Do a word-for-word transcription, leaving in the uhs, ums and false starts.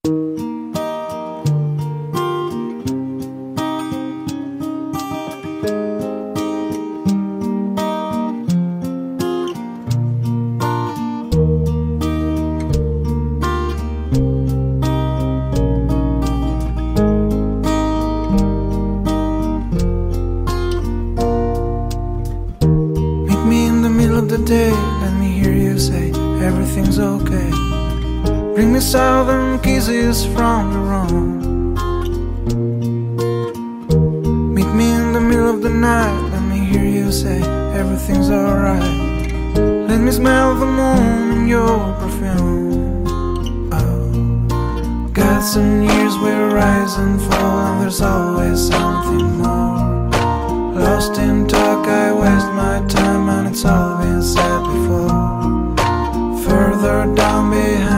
Day, let me hear you say everything's okay. Bring me southern kisses from the room. Meet me in the middle of the night, let me hear you say everything's alright. Let me smell the moon in your perfume. Oh, got some years will rise and fall, and there's always something more. Lost in talk, I waste my time, and it's all been said before. Further down behind